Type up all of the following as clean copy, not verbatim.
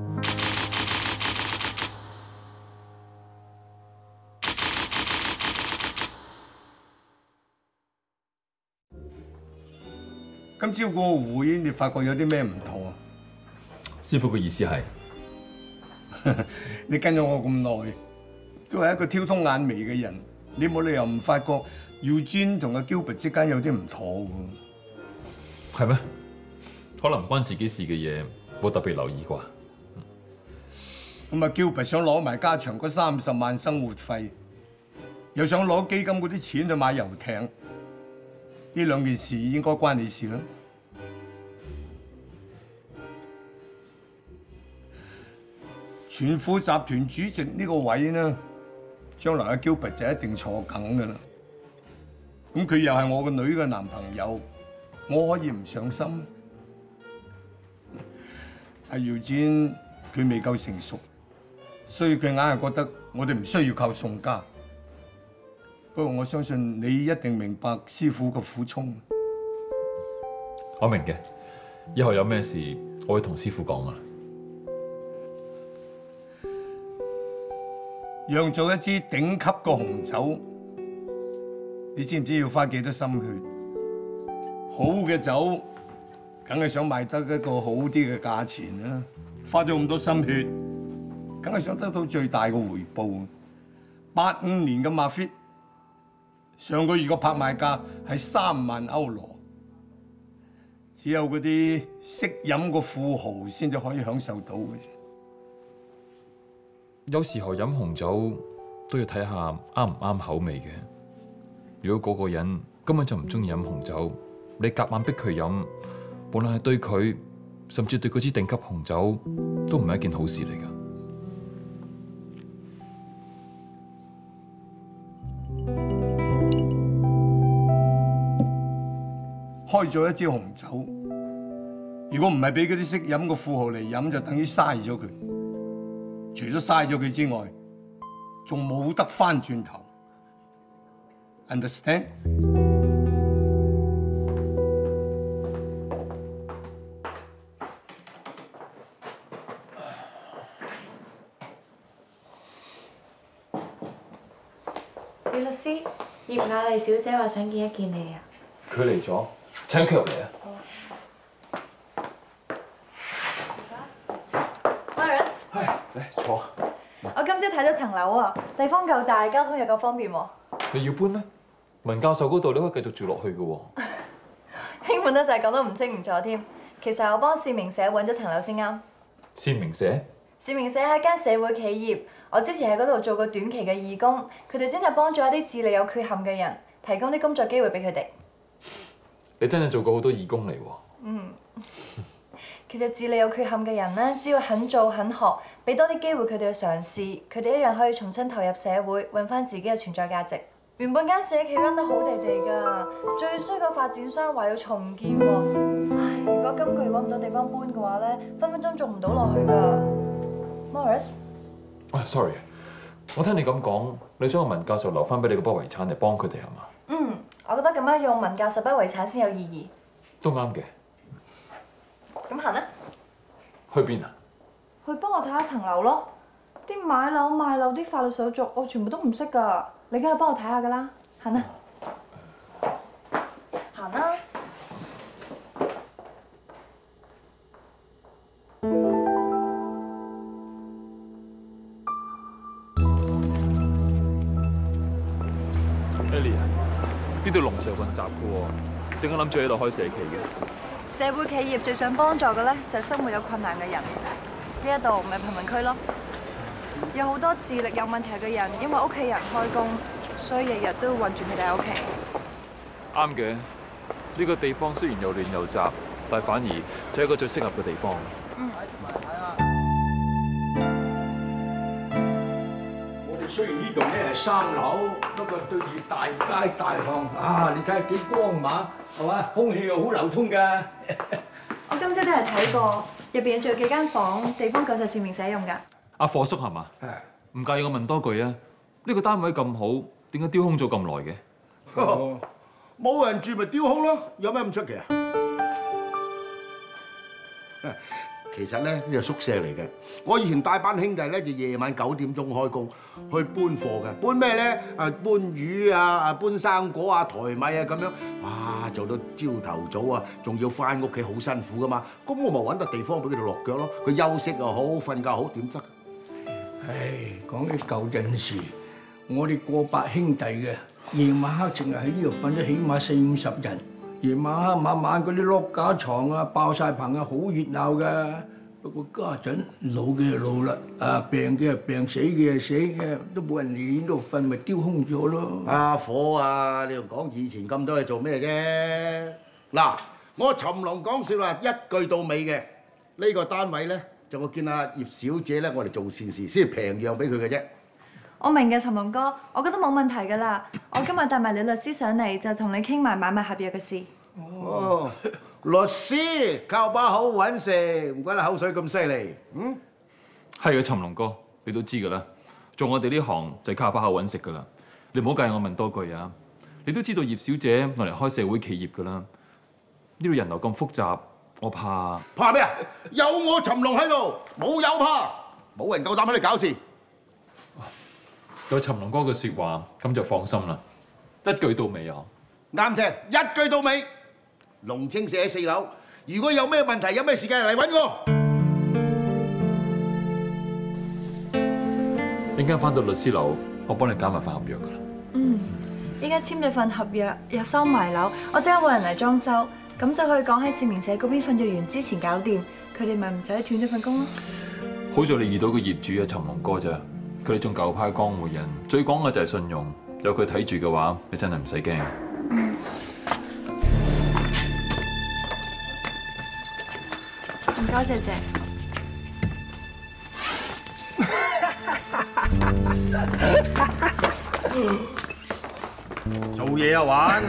今朝嗰個會，你發覺有啲咩唔妥啊？ 師傅嘅意思係， 你跟咗我咁耐，都係一個挑通眼眉嘅人，你冇理由唔發覺Eugene同阿 Gilbert 之間有啲唔妥喎。 係咩？可能唔關自己事嘅嘢，冇特別留意啩。 咁啊，Gilbert 想攞埋家祥嗰30萬生活費，又想攞基金嗰啲錢去買遊艇，呢兩件事應該關你事啦。全富集團主席呢個位呢，將來阿 Gilbert 就一定坐梗噶啦。咁佢又係我個女嘅男朋友，我可以唔上心？阿Eugene佢未夠成熟，所以佢硬係覺得我哋唔需要靠宋家。不過我相信你一定明白師傅嘅苦衷。 我明嘅，以後有咩事我會同師傅講噶啦。 釀造一支頂級嘅紅酒，你知唔知要花幾多心血？好嘅酒，梗係想賣得一個好啲嘅價錢啦。花咗咁多心血，梗係想得到最大嘅回報。85年嘅馬菲，上個月個拍賣價係3萬歐羅，只有嗰啲識飲嘅富豪先至可以享受到嘅。 有時候飲紅酒都要睇下啱唔啱口味嘅。如果嗰個人根本就唔中意飲紅酒，你夾硬逼佢飲，無論係對佢，甚至對嗰支頂級紅酒，都唔係一件好事嚟㗎。 開咗一支紅酒，如果唔係俾嗰啲識飲嘅富豪嚟飲，就等於嘥咗佢。除咗嘥咗佢之外，仲冇得返轉頭。Understand？ 李律師，葉雅麗小姐話想見一見你啊。 佢嚟咗，請佢入嚟啊！嚟坐。 我今朝睇咗層樓啊，地方夠大，交通又夠方便喎。 你要搬咩？文教授嗰度你可以繼續住落去嘅喎。 興奮得就係講得唔清唔楚添。其實我幫市民社揾咗層樓先啱。 市民社？ 市民社係一間社會企業，我之前喺嗰度做過短期嘅義工，佢哋專係幫助一啲智力有缺陷嘅人，提供啲工作機會俾佢哋。 你真係做過好多義工嚟喎。 嗯。其實智力有缺陷嘅人咧，只要肯做肯學，俾多啲機會佢哋去嘗試，佢哋一樣可以重新投入社會，揾翻自己嘅存在價值。原本間社企 run 得好地地㗎，最衰個發展商話要重建喎。唉，如果今個月揾唔到地方搬嘅話咧，分分鐘做唔到落去㗎。Morris， sorry， 我聽你咁講，你想個文教授留翻俾你嗰筆遺產嚟幫佢哋係嘛？ 嗯，我覺得咁樣用文教授筆遺產先有意義。 都啱嘅。 咁行啦。 去邊啊？ 去幫我睇下層樓咯。啲買樓賣樓啲法律手續，我全部都唔識㗎。你梗係幫我睇下㗎啦。行啦。行啦。 Ellie 啊，呢度龍蛇混雜嘅喎，點解諗住喺度開社企嘅？ 社會企業最想幫助嘅咧，就係生活有困難嘅人。呢一度咪貧民區咯，有好多智力有問題嘅人，因為屋企人開工，所以日日都要韞住佢哋喺屋企。 啱嘅，呢個地方雖然又亂又雜，但係反而就係一個最適合嘅地方。 嗯。 我哋雖然呢度咧係3樓，不過對住大街大巷啊！你睇下幾光猛，係嘛？空氣又好流通㗎。 我今朝都係睇過，入邊仲有幾間房，地方夠晒市民使用㗎。 阿貨叔係嘛？係。唔介意我問多句啊？呢個單位咁好，點解丟空咗咁耐嘅？ 冇人住咪丟空咯，有咩咁出奇啊？ 其實咧呢個宿舍嚟嘅。我以前帶班兄弟咧就夜晚9點鐘開工去搬貨嘅，搬咩咧？搬魚啊，搬生果啊，抬米啊咁樣。哇！做到朝頭早啊，仲要翻屋企好辛苦噶嘛。咁我咪揾個地方俾佢哋落腳咯。佢休息又好，瞓覺好，點得？ 唉，講起舊陣時，我哋過百兄弟嘅，夜晚黑淨係喺呢度瞓咗起碼40-50人。夜晚黑晚晚嗰啲碌架床啊，爆晒棚啊，好熱鬧噶。不過家陣老嘅就老啦，病嘅就病，死嘅就死嘅，都冇人嚟呢度瞓，咪丟空咗咯。 阿火啊，你又講以前咁多嘢做咩啫？嗱，我尋龍講笑話，一句到尾嘅。呢個單位咧，就我見阿葉小姐咧，我哋做善事先平讓俾佢嘅啫。 我明嘅，尋龍哥，我覺得冇問題㗎啦。我今日帶埋你律師上嚟，就同你傾埋買賣合約嘅事。 哦，律師靠把口揾食，唔怪得口水咁犀利。嗯， 係啊，尋龍哥，你都知㗎啦。做我哋呢行就係靠把口揾食㗎啦。你唔好介意我問多句啊。你都知道葉小姐落嚟開社會企業㗎啦。呢度人流咁複雜，我怕。 怕咩啊？有我尋龍喺度，冇有怕，冇人夠膽喺度搞事。 有尋龍哥嘅説話，咁就放心啦，一句到尾啊！ 啱聽，一句到尾。龍清社喺4樓，如果有咩問題，有咩時間嚟揾我。 陣間翻到律師樓，我幫你搞埋份合約噶啦。 依家簽咗份合約，又收埋樓，我即刻揾人嚟裝修，咁就可以講喺市民社嗰邊份約完之前搞掂，佢哋咪唔使斷咗份工咯。 好在你遇到個業主啊，尋龍哥咋，佢哋仲舊派江湖人，最講嘅就係信用，有佢睇住嘅話，你真係唔使驚。 唔該，謝謝。 做嘢啊玩！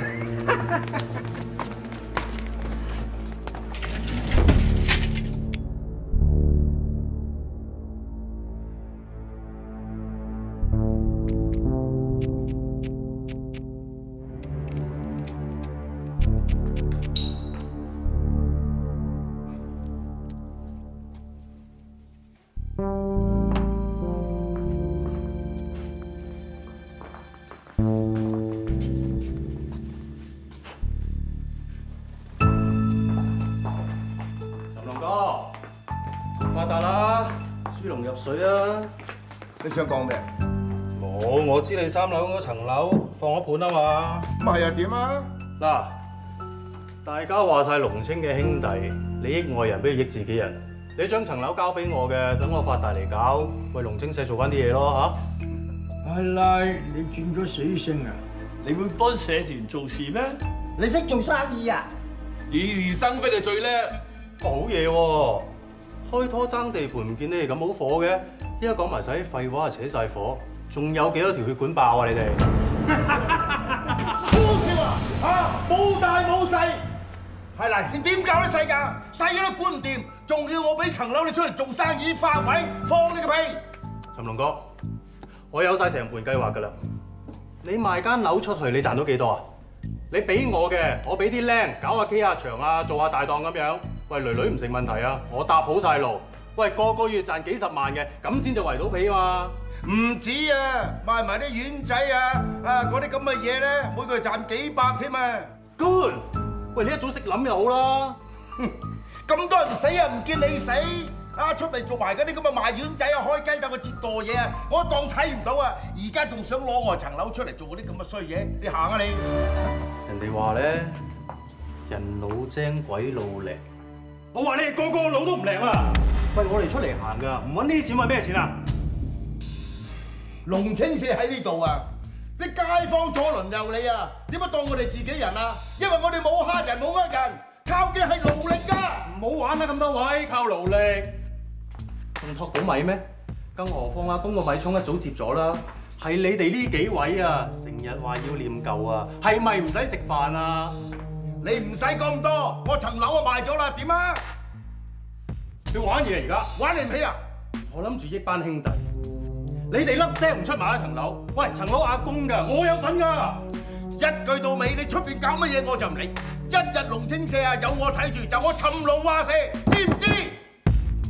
發達啦，豬籠入水啊！ 你想講咩？ 我知你3樓嗰層樓放咗盤啊嘛。 咁係啊，點啊？ 嗱，大家話晒龍清嘅兄弟，你益外人不如益自己人。你將層樓交俾我嘅，等我發達嚟搞，為龍清社做翻啲嘢咯嚇。 阿拉，你轉咗死性啊？ 你會幫社團做事咩？ 你識做生意啊？ 以是生非你最叻。 好嘢喎！開拖爭地盤唔見你哋咁好火嘅，依家講埋晒啲廢話就扯晒火，仲有幾多條血管爆啊你哋？ 呼叫啊！冇大冇細，係啦，你點搞啲細㗎？細嘅都管唔掂，仲要我俾層樓你出嚟做生意發位，放你個屁！ 尋龍哥，我有晒成盤計劃㗎啦。你賣間樓出去，你賺到幾多啊？你俾我嘅，我俾啲僆搞下 K 下場啊，做下大檔咁樣。喂，女女唔成問題啊，我搭好晒路。喂，個月賺幾十萬嘅，咁先就圍到皮啊嘛。 唔止啊，賣埋啲丸仔啊，嗰啲咁嘅嘢咧，每個月賺幾百添啊。 Good， 喂，你一早識諗就好啦。 咁多人死啊，唔見你死。出嚟做埋嗰啲咁嘅賣丸仔啊，開雞竇嘅折墮嘢啊，我當睇唔到啊！而家仲想攞我層樓出嚟做嗰啲咁嘅衰嘢，你行啊你！ 人哋話咧，人老精鬼老靈。我話你哋個個腦都唔靈啊！喂，我哋出嚟行㗎，唔揾呢啲錢揾咩錢啊？ 龍清社喺呢度啊，啲街坊左鄰右里啊，點解當我哋自己人啊？因為我哋冇蝦人冇呃人，靠嘅係勞力㗎。 唔好玩啦，咁多位靠勞力，仲托到米咩？更何況阿公個米倉一早接咗啦。係你哋呢幾位啊，成日話要念舊啊，係咪唔使食飯啊？ 你唔使咁多，我層樓啊賣咗啦，點啊？ 你玩嘢而家？ 玩你唔起啊？ 我諗住益班兄弟，你哋粒聲唔出買一層樓。喂，層樓阿公㗎，我有份㗎。 一句到尾，你出邊搞乜嘢我就唔理。一日龍清社啊，有我睇住，就我尋龍話事，知唔知？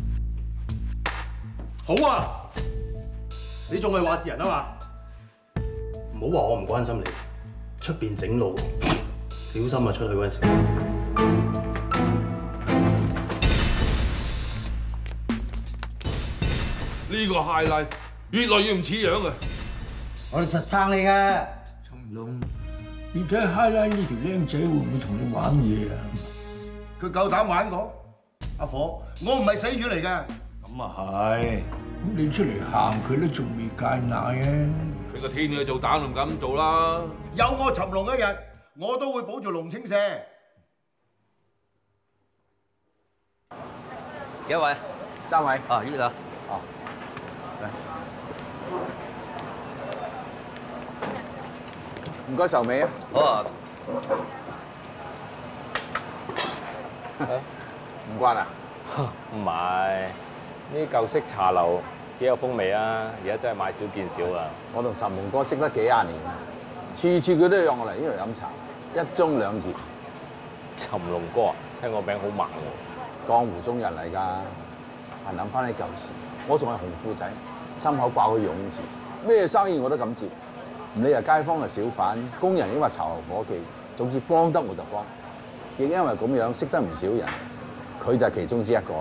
好啊，你仲係話事人啊嘛？唔好話我唔關心你，出邊整路，小心啊！出去嗰陣時。 呢個 highlight 越來越唔似樣啊！ 我哋實撐你嘅。 陳龍，你睇下拉呢條僆仔會唔會同你玩嘢啊？ 佢夠膽玩我？阿火，我唔係死魚嚟㗎。 咁啊係， 咁你出嚟行佢都仲未戒奶啊！ 俾個天佢做膽都唔敢咁做啦。 有我尋龍一日，我都會保住龍青社。 幾位？3位。啊，呢度。哦。唔該，壽尾啊。好啊。唔關啊？ 唔係，呢啲舊式茶樓幾有風味啊！而家真係買少見少啊！ 我同岑龍哥識得幾廿年啦，次次佢都約我嚟呢度飲茶，一盅2件。 岑龍哥啊，聽個名好猛喎！ 江湖中人嚟㗎，係諗翻起舊時，我仲係紅褲仔，心口掛個勇字，咩生意我都敢接，唔理係街坊嘅小販、工人，抑或茶樓伙計，總之幫得我就幫。亦因為咁樣識得唔少人，佢就係其中之一個。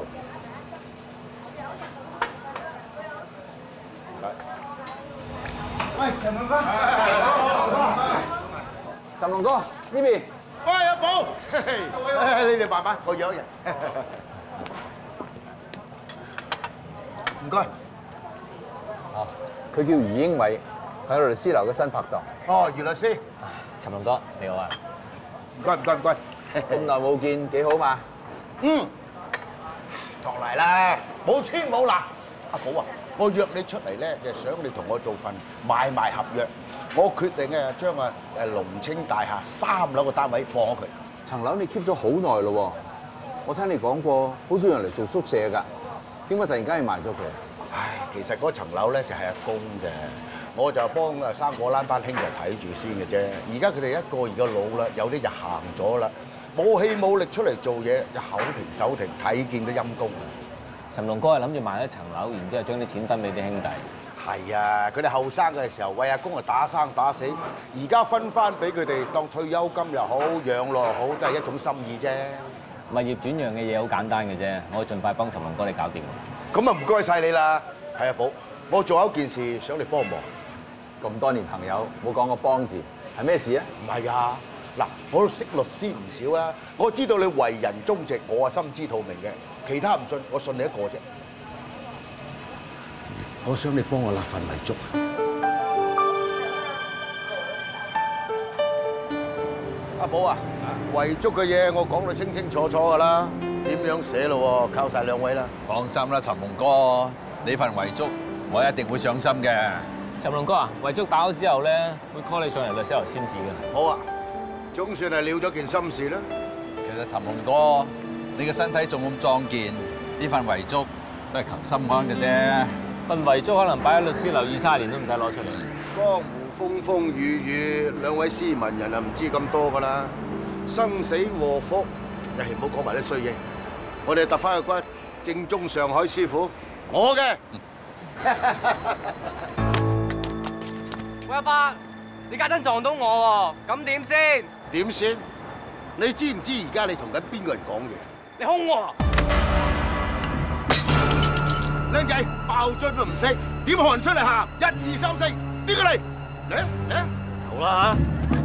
喂，陳龍哥， 岑龍哥呢邊。 喂，阿寶，你哋慢慢，我約人。唔該。 哦，佢叫余英偉，係律師樓嘅新拍檔。 哦，余律師。 陳龍哥，你好啊！ 唔該，唔該，唔該。 咁耐冇見，幾好嘛？ 嗯，落嚟啦，冇千冇難。阿寶啊，我約你出嚟咧，就係想你同我做份買賣合約。我決定啊，將龍青大廈3樓嘅單位放咗佢。 層樓你 keep 咗好耐咯喎，我聽你講過，好少人嚟做宿舍㗎，點解突然間要賣咗佢？ 唉，其實嗰層樓咧就係阿公嘅，我就幫生果欄班兄弟睇住先嘅啫。而家佢哋一個二個老啦，有啲就行咗啦。冇氣冇力出嚟做嘢，又口停手停，睇見都陰公啊！ 陳龍哥係諗住賣一層樓，然之後將啲錢分俾啲兄弟。 係啊，佢哋後生嘅時候為阿公啊打生打死，而家分翻俾佢哋當退休金又好，養老又好，都係一種心意啫。 物業轉讓嘅嘢好簡單嘅啫，我會盡快幫陳龍哥你搞掂。 咁啊唔該晒你啦，係啊寶，我仲有一件事想你幫忙。 咁多年朋友冇講個幫字，係咩事啊？ 唔係啊！嗱，我都識律師唔少啊，我知道你為人忠直，我係心知肚明嘅。其他唔信，我信你一個啫。我想你幫我立份遺囑。阿寶啊，遺囑嘅嘢我講到清清楚楚㗎啦，點樣寫咯？靠晒兩位啦。 放心啦，陳龍哥，呢份遺囑我一定會上心嘅。 陳龍哥啊，遺囑打好之後咧，會 call 你上嚟律師樓簽字嘅。 好啊。總算係了咗件心事啦。 其實陳龍哥，你嘅身體仲咁壯健，呢份遺囑都係求心安嘅啫。 份遺囑可能擺喺律師樓20-30年都唔使攞出嚟。 江湖風風雨雨，兩位斯文人啊，唔知咁多㗎啦。生死禍福，唉，唔好講埋啲衰嘢。我哋揼翻個骨，正宗上海師傅，我嘅。 喂，阿伯，你家陣撞到我喎，咁點先？ 點先？你知唔知而家你同緊邊個人講嘢？ 你兇我！ 僆仔爆樽都唔識，點學人出嚟行？1、2、3、4，邊個嚟？嚟啊嚟啊！ 走啦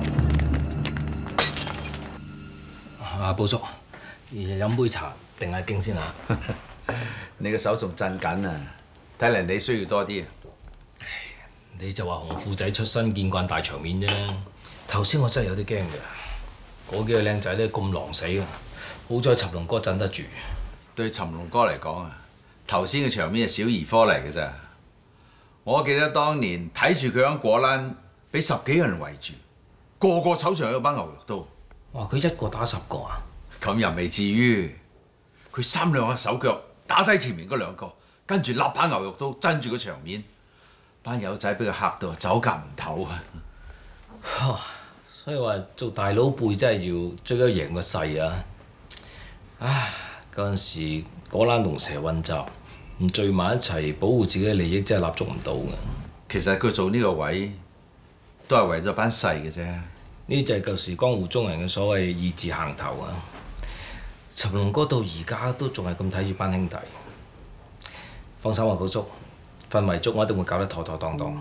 嚇！阿寶叔，飲杯茶定下經先啊！ 你個手仲震緊啊！睇嚟你需要多啲。 你就話紅褲仔出身，見慣大場面啫。頭先我真係有啲驚嘅，嗰幾個靚仔咧咁狼死啊！好在尋龍哥鎮得住。 對尋龍哥嚟講啊，頭先嘅場面係小兒科嚟嘅咋。我記得當年睇住佢喺果欄，俾10幾個人圍住，個個手上有把牛肉刀。 哇！佢一個打10個啊？ 咁又未至於。佢3兩下手腳打低前面嗰2個，跟住立把牛肉刀鎮住個場面。班友仔俾佢嚇到走夾唔唞啊！ 所以話做大佬輩真係要追得贏個勢啊！唉，嗰陣時果欄龍蛇混雜， 唔聚埋一齊保護自己嘅利益，真係立足唔到嘅。 其實佢做呢個位都係為咗班細嘅啫。 呢就係舊時江湖中人嘅所謂義字行頭啊！尋龍哥到而家都仲係咁睇住班兄弟。放心啊，寶叔，份遺囑我一定會搞得妥妥當當。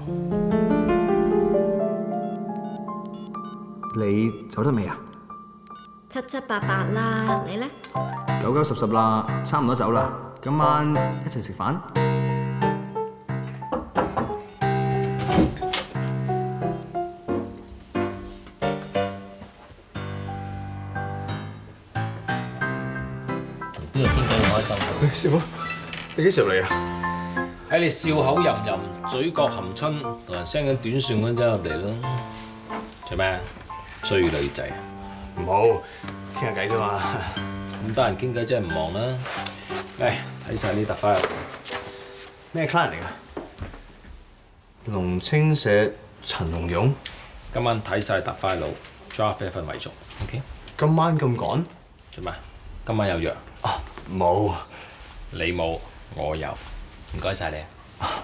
你走得未啊？ 七七八八啦，你呢？ 九九十十啦，差唔多走啦。今晚一齊食飯。 同邊個傾偈咁開心？ 師傅，你幾時入嚟啊？ 喺你笑口吟吟、嘴角含春、同人 send 緊短信嗰陣入嚟咯。做咩？追女仔啊？ 唔好，傾下偈啫嘛。 咁得閒傾偈真係唔忙啦。嚟睇晒呢沓 file。 咩 client 嚟㗎？龍青社陳龍勇。 今晚睇晒沓 file draft 一份遺囑。OK。 今晚咁趕？ 做咩？今晚有約？ 啊，冇。 你冇，我有。唔該晒你啊！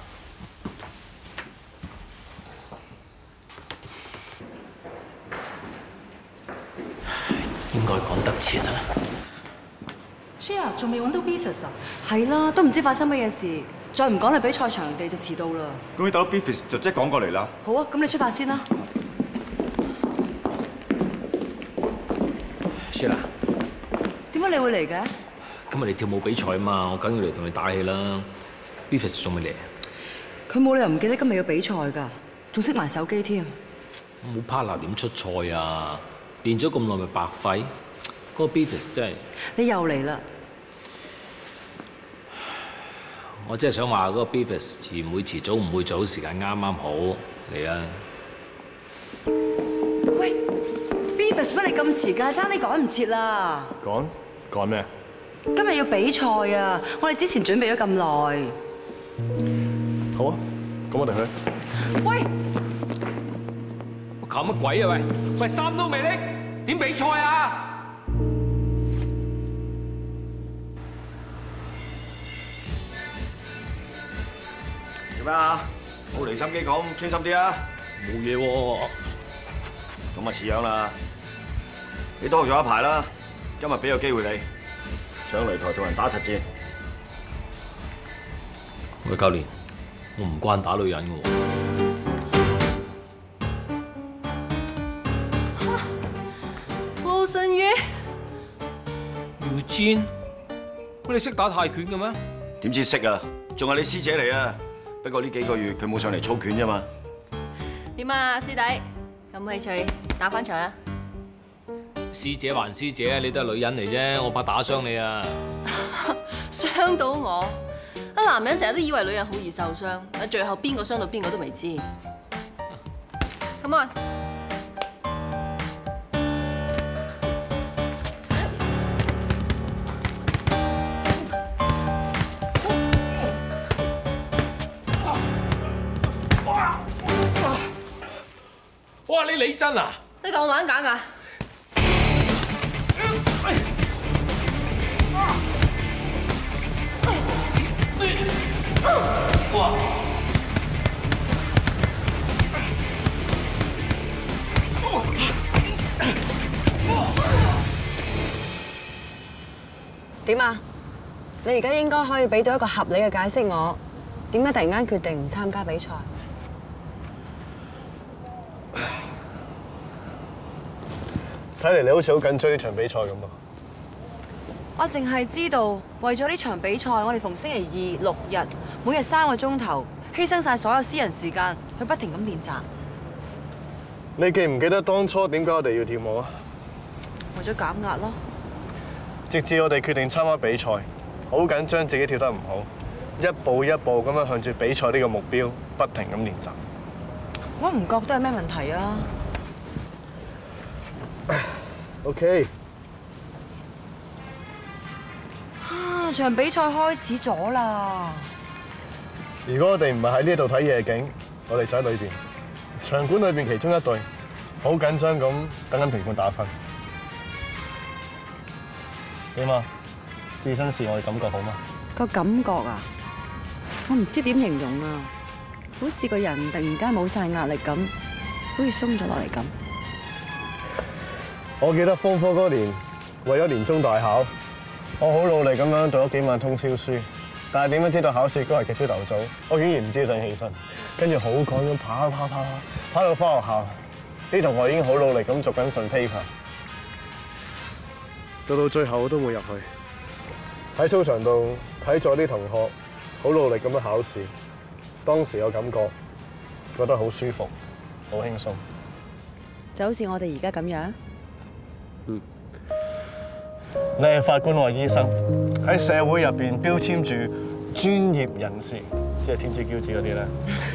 應該趕得切啊 ！Shia 仲未揾到 Beavis 啊？係啦，都唔知發生乜嘢事，再唔趕嚟比賽場地就遲到啦。 咁你打到 Beavis 就即刻趕過嚟啦。 好啊，咁你出發先啦。 Shia， 點解你會嚟嘅？ 今日你跳舞比賽啊嘛，我梗要嚟同你打氣啦。Beavis 仲未嚟？ 佢冇理由唔記得今日要比賽㗎，仲識埋手機添。 冇 partner 點出賽啊？練咗咁耐咪白費？嗰個 Beavis 真係你又嚟啦！ 我真係想話嗰個 Beavis 遲唔會遲早唔會早，時間啱啱好嚟啦。 喂 ，Beavis 乜你咁遲㗎？爭啲趕唔切啦！ 趕咩？ 今日要比賽啊！我哋之前準備咗咁耐。 好啊，咁我哋去。 喂！ 我搞乜鬼啊喂！喂，衫都未拎，點比賽啊？ 做咩啊？冇離心機講，專心啲啊！ 冇嘢喎。 咁啊似樣啦。你都學咗一排啦，今日俾個機會你上擂台同人打實戰。 喂，教練，我唔慣打女人嘅喎。 盧振宇 ，Eugene，乜你識打泰拳嘅咩？ 點知識啊？仲係你師姐嚟啊！不過呢幾個月佢冇上嚟操拳啫嘛。 點啊，師弟，有冇興趣打返場啊？ 師姐還師姐，你都係女人嚟啫，我怕打傷你啊！ 傷到我？啊，男人成日都以為女人好易受傷，啊，最後邊個傷到邊個都未知。Come on！ 哇！你理真啊？ 你當我玩假㗎？ 哇！ 點啊？你而家應該可以俾到一個合理嘅解釋我，點解突然間決定唔參加比賽？ 睇嚟你好似好緊張呢場比賽咁啊！ 我淨係知道，為咗呢場比賽，我哋逢星期二、6日，每日3個鐘頭，犧牲晒所有私人時間，去不停咁練習。 你記唔記得當初點解我哋要跳舞啊？ 為咗減壓咯。 直至我哋決定參加比賽，好緊張自己跳得唔好，一步一步咁樣向住比賽呢個目標，不停咁練習。 我唔覺得有咩問題啊。 OK。 場比賽開始咗啦！ 如果我哋唔係喺呢度睇夜景，我哋就喺裏邊。場館裏邊其中一隊好緊張咁等緊評判打分。點啊？置身事外感覺好嗎？ 個感覺啊， 我唔知點形容啊，好似個人突然間冇晒壓力咁，好似鬆咗落嚟咁。 我記得科嗰年，為咗年終大考，我好努力咁樣讀咗幾晚通宵書，但係點樣知道考試嗰日嘅朝頭早，我竟然唔知陣起身，跟住好趕咁跑到返學校，啲同學已經好努力咁做緊份 paper， 到最後我都冇入去。喺操場度睇咗啲同學好努力咁樣考試，當時嘅感覺得好舒服，好輕鬆， 就好似我哋而家咁樣。 你係法官，我係醫生，喺社會入邊標籤住專業人士，即係天之驕子嗰啲咧。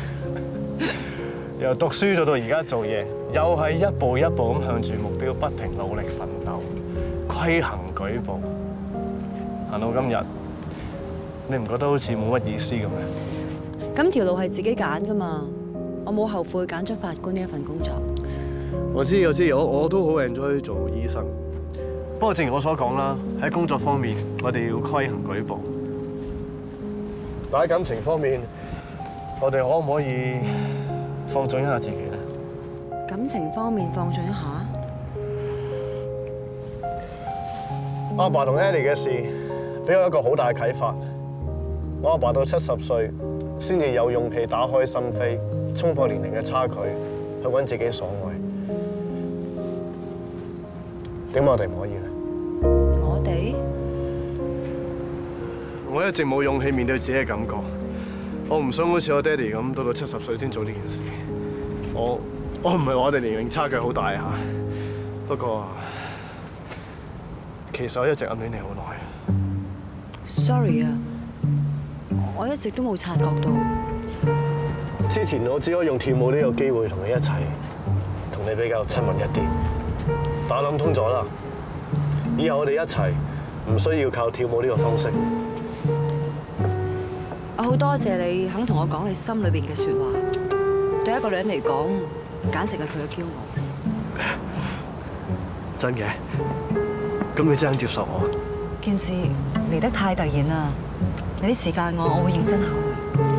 由讀書到而家做嘢，又係一步一步咁向住目標不停努力奮鬥，規行矩步，行到今日，你唔覺得好似冇乜意思咁咩？ 咁條路係自己揀㗎嘛，我冇後悔揀咗法官呢一份工作。 我知，我都好 enjoy 做醫生。不過正如我所講啦，喺工作方面，我哋要規行矩步。但喺感情方面，我哋可唔可以放縱一下自己咧？ 感情方面放縱一下。 阿爸同 Ellie 嘅事，俾我一個好大嘅啟發。我阿爸到70歲，先至有勇氣打開心扉，衝破年齡嘅差距，去揾自己所愛。點解我哋唔可以咧？ 我哋？ 我一直冇勇氣面對自己嘅感覺，我唔想好似我爹哋咁，到70歲先做呢件事。我唔係話我哋年齡差距好大嚇，不過其實我一直暗戀你好耐。 Sorry 啊，我一直都冇察覺到。 之前我只可以用跳舞呢個機會同你一齊，同你比較親密一啲。但我諗通咗啦，以後我哋一齊唔需要靠跳舞呢個方式。 我好多謝你肯同我講你心裏邊嘅説話，對一個女人嚟講，簡直係佢嘅驕傲。 真嘅？咁你真肯接受我？ 件事嚟得太突然啦，你啲時間我會認真考慮。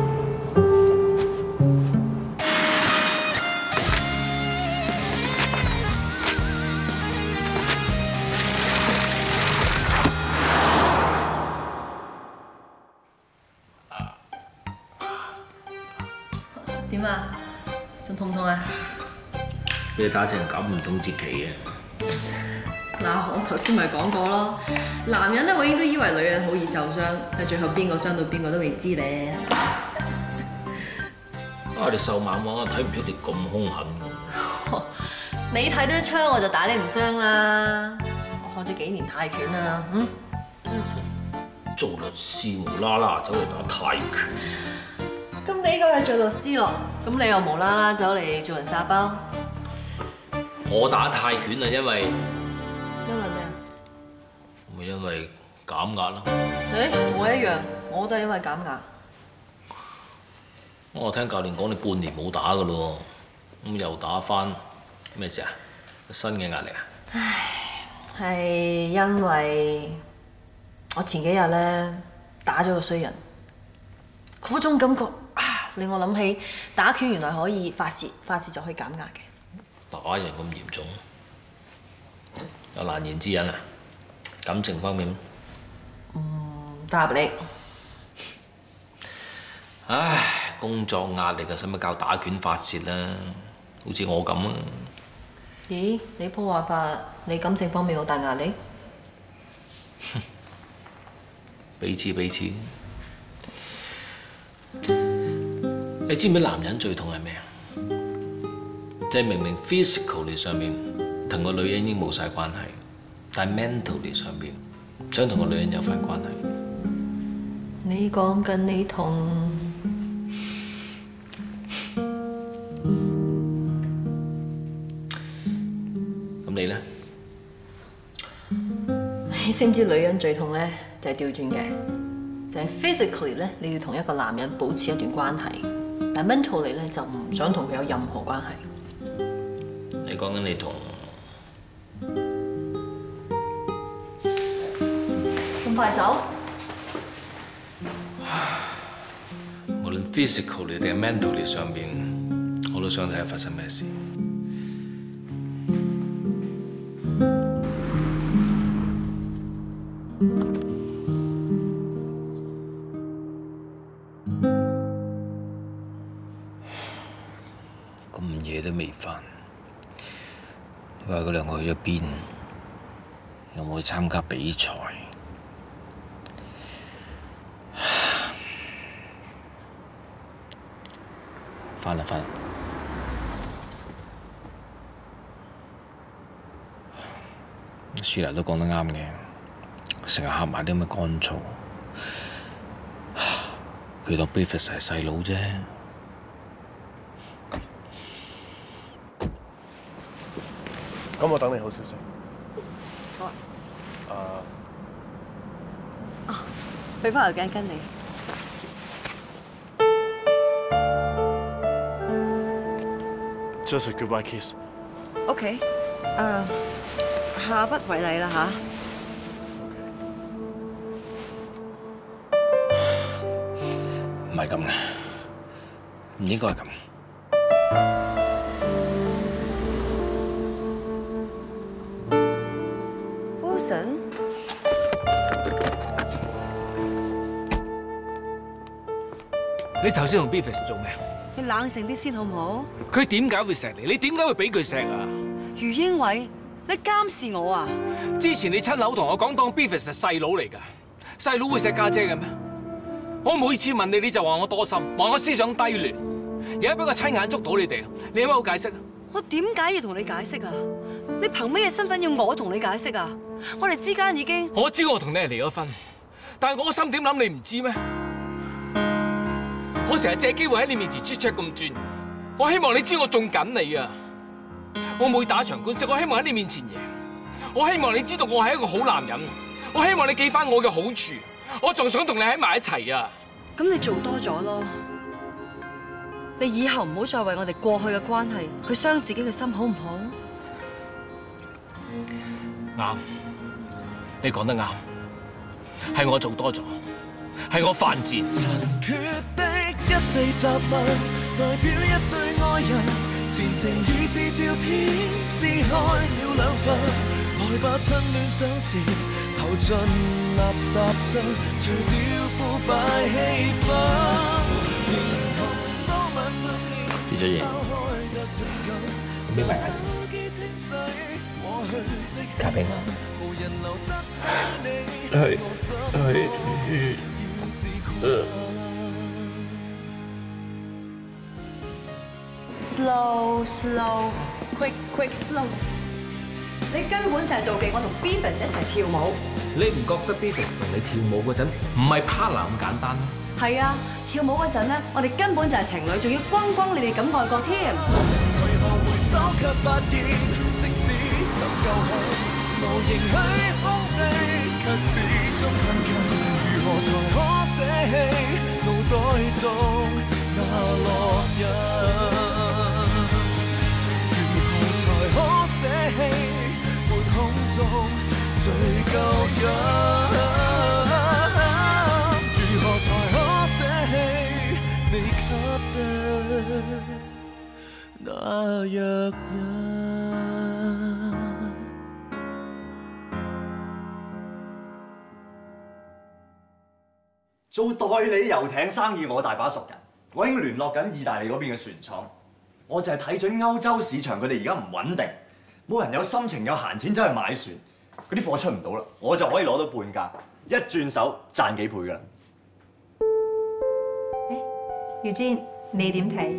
點啊？仲痛唔痛啊？ 俾你打成咁唔痛節期嘅。 嗱，我頭先咪講過咯，男人咧永遠都以為女人好易受傷，但最後邊個傷到邊個都未知咧。 你瘦蜢蜢，睇唔出你咁兇狠㗎。 你睇得出我就打你唔傷啦。我學咗幾年泰拳啊， 做律師無啦啦走嚟打泰拳。 咁你個係做律師咯，咁你又無啦啦走嚟做人沙包？ 我打泰拳啊，因為咩啊？ 咪因為減壓咯。 我一樣，我都係因為減壓。 我聽教練講你半年冇打噶咯，咁又打翻咩啫？新嘅壓力啊？ 唉，係因為我前幾日咧打咗個衰人，嗰種感覺令我諗起打拳原來可以發泄就可以減壓嘅。 打人咁嚴重，有難言之隱啊！感情方面， 答你。 唉，工作壓力啊，使乜教打拳發泄啦？好似我咁啊！ 咦，你鋪話法，你感情方面好大壓力？ 彼此。你知唔知男人最痛係咩啊？即係明明 physically 上面同個女人已經冇晒關係，但係 mentally 上面想同個女人有翻關係。 你講緊你同咁你咧？ 你知唔知女人最痛咧就係調轉嘅，就係 physically 咧你要同一個男人保持一段關係，但 mentally 咧就唔想同佢有任何關係。 你講緊你同咁快走？ physically 定係 mentally 上邊，我都想睇下發生咩事。咁夜都未返，你話佢兩個去咗邊？有冇去參加比賽？返啦！舒娜都講得啱嘅，成日合埋啲咁嘅乾燥。佢當 Beavis 係細佬啫。 咁我等你好少少。 好啊。俾翻條頸巾你。 Just a goodbye kiss。 OK， 下不為例啦嚇。 唔係咁嘅，唔應該係咁。 Wilson， 你頭先同 Beavis 做咩？ 你冷靜啲先好唔好？ 佢點解會錫你？你點解會俾佢錫啊？ 余英偉，你監視我啊！ 之前你親口同我講當 Beavis 係細佬嚟㗎，細佬會錫家姐嘅咩？我每次問你，你就話我多心，話我思想低劣。而家俾我親眼捉到你哋，你有咩好解釋啊？ 我點解要同你解釋啊？你憑咩嘢身份要我同你解釋啊？我哋之間已經…… 我知我同你係離咗婚，但係我個心點諗你唔知咩？我成日借機會喺你面前 check 咁轉，我希望你知我仲緊你啊！我每打場官司，我希望喺你面前贏。我希望你知道我係一個好男人，我希望你記翻我嘅好處，我仲想同你喺埋一齊啊！ 咁你做多咗咯，你以後唔好再為我哋過去嘅關係去傷自己嘅心，好唔好？ 啱，你講得啱，係我做多咗，係我犯賤。 一地雜物代表一對愛人，前情與自照片撕開了兩份，來吧趁亂想時投進垃圾箱，除掉腐敗氣氛。 跌咗嘢，搣埋眼先。卡片啊！ Slow, slow, quick, quick, slow。你根本就係妒忌我同 Beavis 一齊跳舞。 你唔覺得 Beavis 同你跳舞嗰陣唔係 partner 咁簡單咩？ 係啊，跳舞嗰陣咧，我哋根本就係情侶，仲要轟轟烈烈咁愛過添。為何回首卻發現，即使曾夠狠，無形虛空地卻始終很近。如何才可捨棄腦袋中那烙印？可捨棄半空中最舊印，如何才可捨棄你給的那藥引？ 做代理遊艇生意，我大把熟人，我已經聯絡緊意大利嗰邊嘅船廠。我就係睇準歐洲市場，佢哋而家唔穩定，冇人有心情有閒錢走去買船，嗰啲貨出唔到啦，我就可以攞到半價，一轉手賺幾倍㗎啦。 Eugene，你點睇？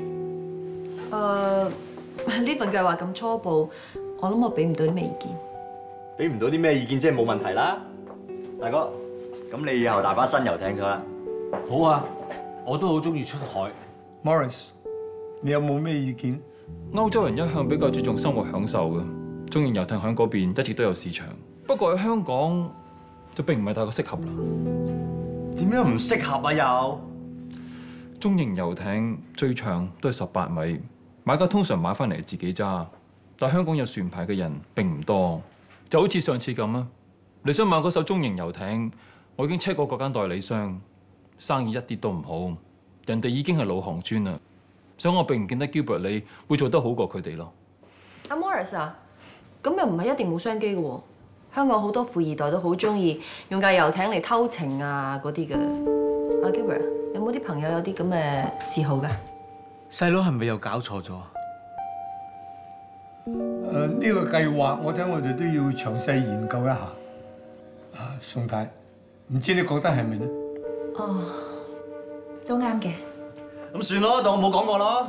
呢份計劃咁初步，我諗我俾唔到啲咩意見。 俾唔到啲咩意見，即係冇問題啦，大哥。咁你以後大把新遊艇咗啦。 好啊，我都好中意出海。 Morris。你有冇咩意見？ 歐洲人一向比較注重生活享受嘅，中型遊艇喺嗰邊一直都有市場。不過喺香港就並唔係太過適合啦。 點樣唔適合啊？又中型遊艇最長都係18米，買家通常買翻嚟自己揸。但香港有船牌嘅人並唔多，就好似上次咁啊！你想買嗰艘中型遊艇，我已經 check 過嗰間代理商，生意一啲都唔好。 人哋已經係老行尊啦，所以我並唔見得 Gilbert 你會做得好過佢哋咯。 阿 Morris 啊，咁又唔係一定冇商機嘅喎。香港好多富二代都好中意用架遊艇嚟偷情啊嗰啲嘅。阿 Gilbert 有冇啲朋友有啲咁嘅嗜好㗎？ 細佬係咪又搞錯咗啊？ 呢個計劃我睇我哋都要詳細研究一下。宋太，唔知你覺得係咪呢？ 哦，都啱嘅。 咁算咯，當我冇講過咯。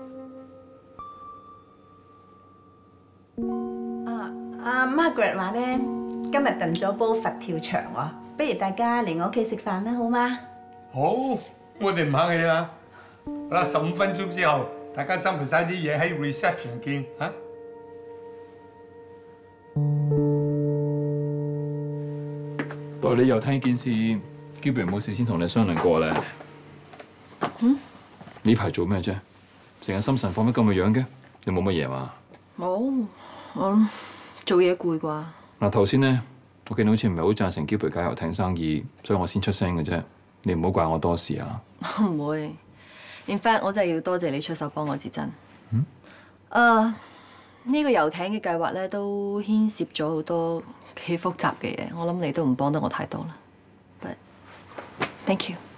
阿 Margaret 話咧，今日燉咗煲佛跳牆喎，不如大家嚟我屋企食飯啦，好嗎？ 好，我哋唔客氣啦。好啦，15分鐘之後，大家收埋晒啲嘢喺 reception 見嚇。 不過你又聽件事 ，Gilbert 冇事先同你商量過咧。呢排做咩啫？成日心神放乜咁嘅樣嘅？你冇乜嘢嘛？ 冇，我做嘢攰啩。 嗱，頭先咧，我見到好似唔係好贊成 Gilbert 搞遊艇生意，所以我先出聲嘅啫。你唔好怪我多事啊！ 我唔會 ，in fact 我真係要多謝你出手幫我至真。呢個遊艇嘅計劃咧都牽涉咗好多幾複雜嘅嘢，我諗你都唔幫得我太多啦。But thank you。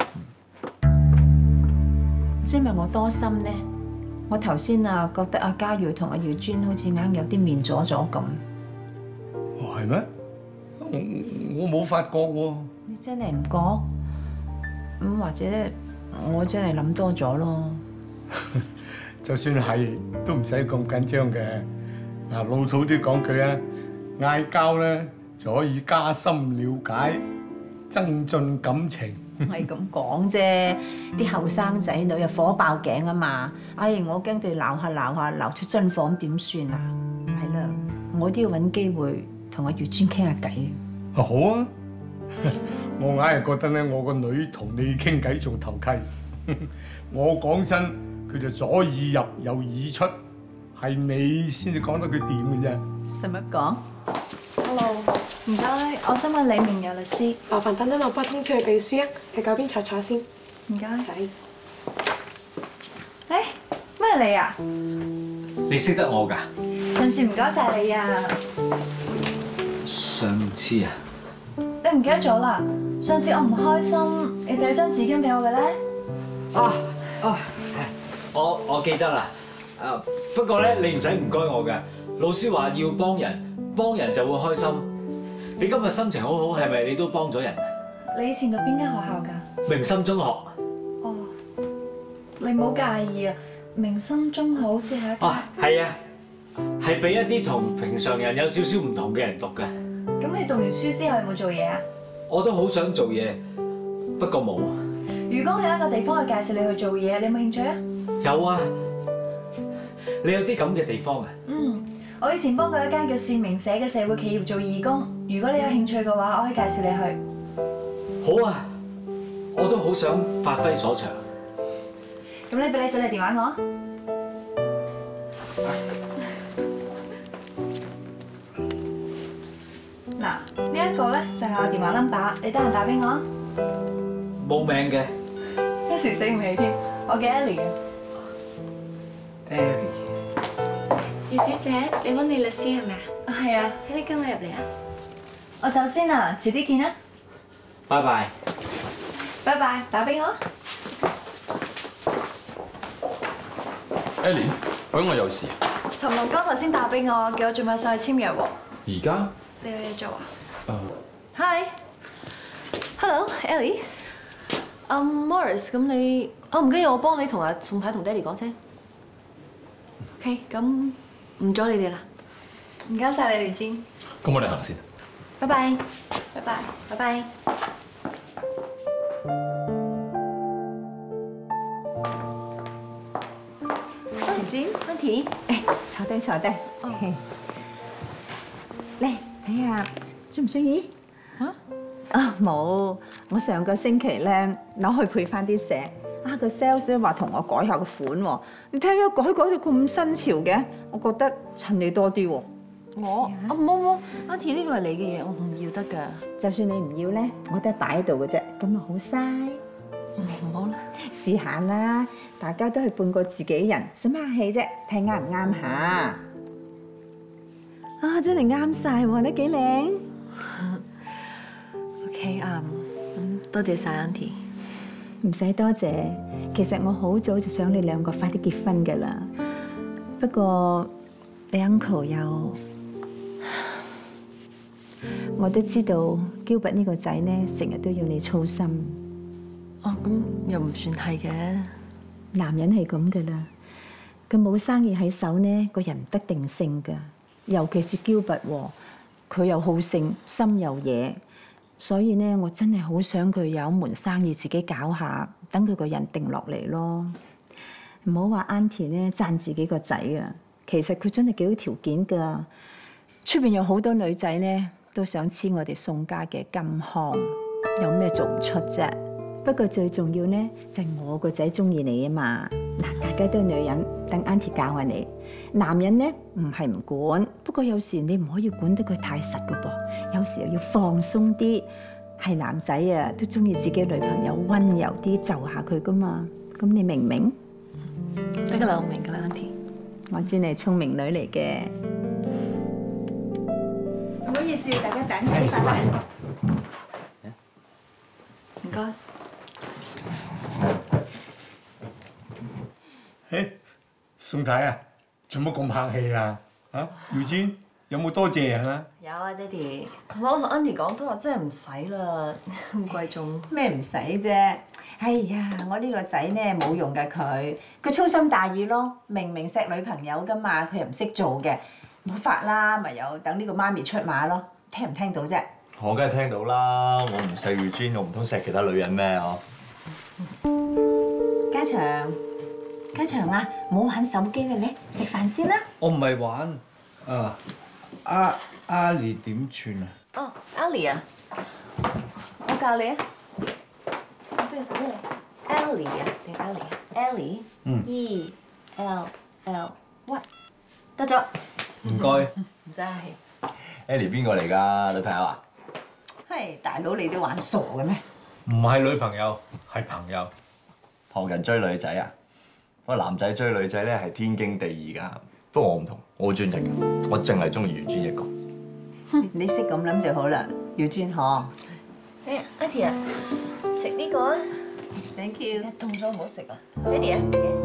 即係咪我多心呢？我頭先啊覺得阿嘉耀同阿耀尊好似硬有啲面咗咗咁。 哦，係咩？我冇發覺喎。 你真係唔覺？咁或者我真係諗多咗咯。 就算係都唔使咁緊張嘅。嗱，老土啲講句啊，嗌交咧就可以加深了解，增進感情。 係咁講啫，啲後生仔女又火爆頸啊嘛！哎，我驚佢鬧下鬧出真火咁點算啊？係啦，我都要揾機會同阿月尊傾下偈。 好啊，我硬係覺得咧，我個女同你傾偈仲投契。我講親佢就左耳入右耳出，係你先至講得佢掂嘅啫。 使乜講 ？Hello， 唔該，我想問李明有律師， 麻煩等等我幫通知佢秘書啊，喺嗰邊坐坐先。 唔該。誒，咩你啊？ 你識得我㗎？ 上次唔該晒你啊！ 上次啊？ 你唔記得咗啦？上次我唔開心，你遞咗張紙巾俾我嘅咧。 我記得啦。不過咧，你唔使唔該我嘅。老師話要幫人，幫人就會開心。你今日心情好好，係咪你都幫咗人？ 你以前讀邊間學校㗎？ 明心中學。 哦，你唔好介意啊。明心中學好似係一間。 係啊，係俾一啲同平常人有少少唔同嘅人讀嘅。 咁你讀完書之後有冇做嘢啊？ 我都好想做嘢，不過冇。 如果係一個地方去介紹你去做嘢，你有冇興趣啊？ 有啊，你有啲咁嘅地方啊？ 我以前幫過一間叫善明社嘅社會企業做義工，如果你有興趣嘅話，我可以介紹你去。 好啊，我都好想發揮所長。 咁你俾你手提電話我。嗱，呢一個咧就係我電話 number， 你得閒打俾我。 冇名嘅。 一時醒唔起添，我叫 Ellie 啊。 Ellie。 葉小姐，你揾你律師係咪啊？ 係啊，請你跟我入嚟啊。我走先啦，遲啲見啦。 拜拜。 拜拜，打俾我。 Ellie，揾我有事。 陳龍哥頭先打俾我，叫我做埋上去簽約喎。 而家？ 你有嘢做啊 ？Hi，Hello，Ellie。Morris， 咁你唔緊要，我幫你同阿宋太同爹哋講聲。OK， 咁唔阻你哋啦。 唔該晒你，廖尊。 咁我哋行先。 拜拜。 拜拜。 拜拜。 廖尊 ，Auntie， 坐低坐低。嚟睇下，中唔中意？冇，我上個星期咧攞去配翻啲石，個 sales 話同我改下個款喎。你睇下改到咁新潮嘅，我覺得襯你多啲喎。 冇，Auntie 呢個係你嘅嘢，我唔要得㗎。 就算你唔要咧，我都係擺喺度嘅啫，咁咪好嘥。 唔好啦， 試下啦，大家都係半個自己人，使乜客氣啫？睇啱唔啱下？啊，真係啱晒喎，你幾靚。 OK，多謝晒 Auntie。 唔使多謝，其實我好早就想你兩個快啲結婚㗎啦。不過你 uncle 又，我都知道Gilbert呢個仔呢，成日都要你操心。 哦，咁又唔算係嘅。 男人係咁㗎啦，佢冇生意喺手呢，個人唔得定性㗎。尤其是 Gilbert 喎，佢又好勝，心又野。所以呢，我真係好想佢有一門生意自己搞下，等佢個人定落嚟咯。唔好話 Auntie 呢讚自己個仔啊，其實佢真係幾好條件㗎。出邊有好多女仔呢都想黐我哋宋家嘅金康，有咩做唔出啫？不過最重要呢就係我個仔中意你啊嘛。嗱，大家都係女人，等 Auntie 教下你。男人呢唔係唔管，不過有時你唔可以管得佢太實噶噃，有時又要放鬆啲。係男仔啊，都中意自己女朋友温柔啲，就下佢噶嘛。咁你明唔明？ 得噶啦，我明噶啦 ，Auntie。 我知你係聰明女嚟嘅。唔好意思，大家等先食飯。 唔該。 誒，宋太啊，做乜咁客氣啊？啊，耀尊有冇多謝人啊？ 有啊，爹哋。同埋我同 Auntie 講都話真係唔使啦，咁貴重。 咩唔使啫？哎呀，我呢個仔呢冇用㗎佢粗心大意咯。明明錫女朋友㗎嘛，佢又唔識做嘅，冇法啦，咪有等呢個媽咪出馬咯。聽唔聽到啫？ 我梗係聽到啦，我唔錫耀尊，我唔通錫其他女人咩？嗬？ 家祥。家祥啊，唔好玩手機啦，你食飯先啦。 我唔係玩，阿莉點串啊？ 哦 ，Ali 啊，我教你啊。咩手咩嚟 ？Ellie 啊，定 Ellie？Ellie。E L L Y。得咗。 唔該。 唔使客氣。 Ellie 邊個嚟㗎？女朋友啊？ 係大佬，你都玩傻嘅咩？ 唔係女朋友，係朋友。 學人追女仔啊？不過男仔追女仔咧係天經地義㗎。不過我唔同，我好專一嘅，我淨係中意姚尊一個。 你識咁諗就好啦，姚尊嗬。 誒，Auntie 啊，食呢個啊 ，Thank you。 凍咗唔好食啊，爹哋啊，自己。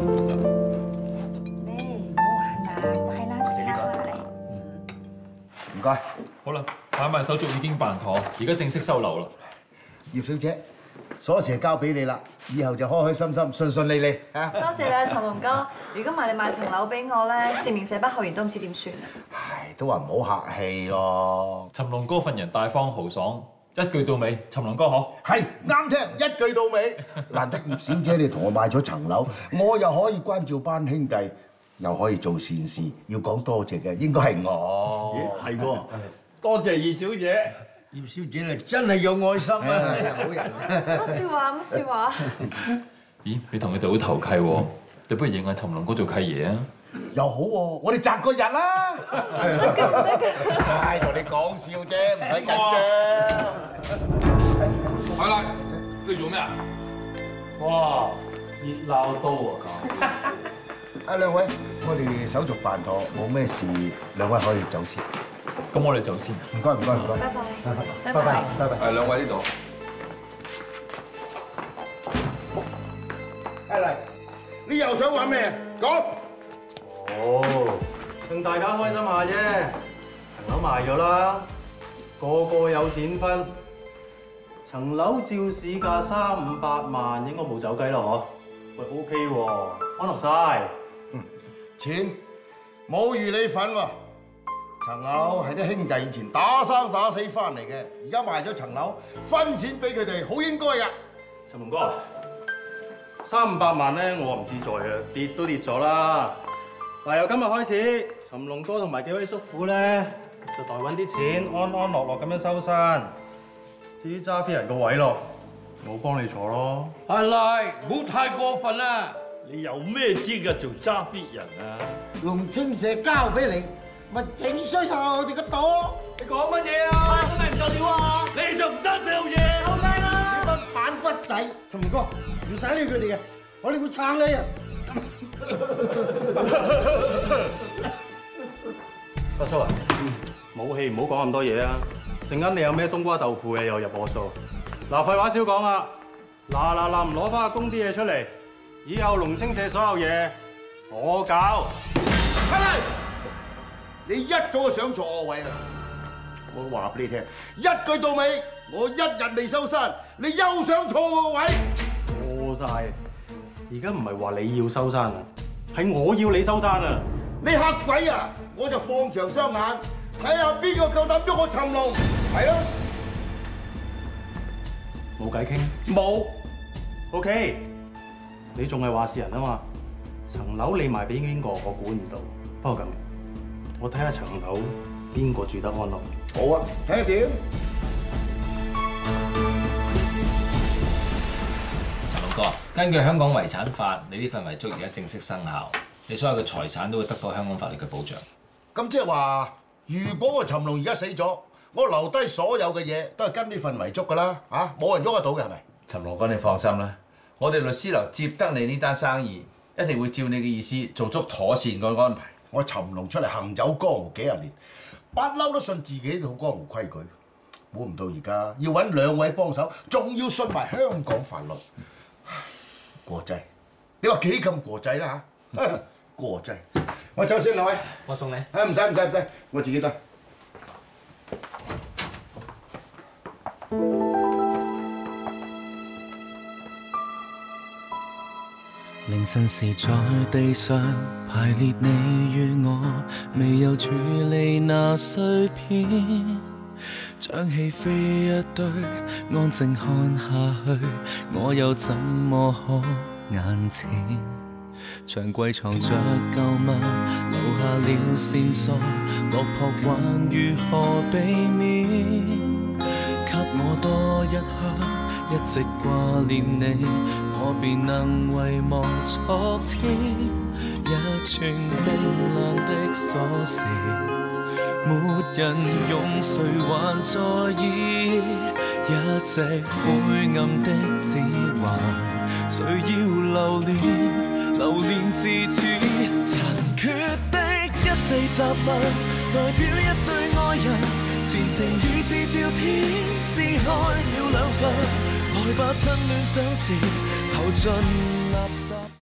唔好玩啦，乖啦，食啦嚟。 唔該。 好啦，買賣手續已經辦妥，而家正式收樓啦。 葉小姐，鎖匙交俾你啦，以後就開開心心、順順利利啊！ 多謝你啊，尋龍哥。如果唔係你賣層樓俾我咧，善名寫不後完都唔知點算啊！ 唉，都話唔好客氣咯。 尋龍哥份人大方豪爽，一句到尾，尋龍哥好。 係啱聽，一句到尾。難得葉小姐你同我買咗層樓，我又可以關照班兄弟，又可以做善事，要講多謝嘅應該係我。 係喎，多謝葉小姐。葉小姐你真係有愛心啊！ 好人。 乜説話？乜説話？ 咦，你同佢哋好投契喎，你不如認下尋龍哥做契爺啊？ 又好喎，我哋擇個日啦。得㗎。唉，同你講笑啫，唔使緊張。 係啦，你做咩啊？ 哇，熱鬧到啊！ 啊，兩位，我哋手續辦妥，冇咩事，兩位可以走先。 咁我哋走先。 唔該，唔該，唔該。 拜拜。 拜拜，拜拜。 兩位呢度。 嚟，你又想玩咩？講。 哦，令大家開心下啫。層樓賣咗啦，個個有錢分。層樓照市價300-500萬，應該冇走雞啦嗬？喂 ，OK 喎，安樂晒。 錢冇預你份喎。層樓係啲兄弟以前打生打死翻嚟嘅，而家賣咗層樓，分錢俾佢哋，好應該㗎。 陳龍哥，300-500萬咧，我唔自在啊，跌都跌咗啦。嗱，由今日開始，尋龍哥同埋幾位叔父咧，就代揾啲錢，安安樂樂咁樣收山。至於揸飛人個位咯，我幫你坐咯。 阿賴，唔好太過分啦！ 你有咩資格做揸 fit 人啊？ 龍青社交俾你，咪整衰晒我哋個朵。 你講乜嘢啊？ 真係唔夠料啊！你就唔得做嘢，好犀啦！ 反骨仔，陳明哥唔使理佢哋嘅，我哋會撐你啊！ 阿叔啊，冇氣唔好講咁多嘢啊！陣間你有咩冬瓜豆腐嘅又入我數。嗱，廢話少講啦，嗱，唔攞翻阿公啲嘢出嚟，以後龍青社所有嘢我搞。 你一早就上錯我位啦！我話俾你聽，一句到尾，我一日未收山，你又上錯我位。 錯晒！而家唔係話你要收山啊，係我要你收山啊！ 你嚇鬼啊！我就放長雙眼，睇下邊個夠膽喐我尋龍，係啊！ 冇計傾？ 冇。 OK， 你仲係話事人啊嘛？層樓你賣俾邊個，我管唔到。不過咁，我睇下層樓邊個住得安樂。 好啊，睇下點。 陳龍哥，根據香港遺產法，你呢份遺囑而家正式生效，你所有嘅財產都會得到香港法律嘅保障。 咁即係話，如果我尋龍而家死咗，我留低所有嘅嘢都係跟呢份遺囑㗎啦，嚇冇人喐得到嘅係咪？ 陳龍哥，你放心啦，我哋律師樓接得你呢單生意，一定會照你嘅意思做足妥善嘅安排。 我尋龍出嚟行走江湖幾十年，不嬲都信自己套江湖規矩，估唔到而家要揾2位幫手，仲要信埋香港法律，過劑。你話幾咁過劑啦嚇？過劑。我走先，2位。 我送你。 唔使，我自己得。 凌晨時在地上排列你與我，未有處理那碎片，將戲飛一堆，安靜看下去，我又怎麼可眼前？長櫃藏着舊物，留下了線索，落魄還如何避免？給我多一刻，一直掛念你，我便能遺忘昨天。一串冰冷的鎖匙，沒人用，誰還在意？一隻灰暗的指環，誰要留戀至此？殘缺的一地雜物，代表一對愛人。前情與自照片撕開了2份，來吧趁亂想時投進垃圾。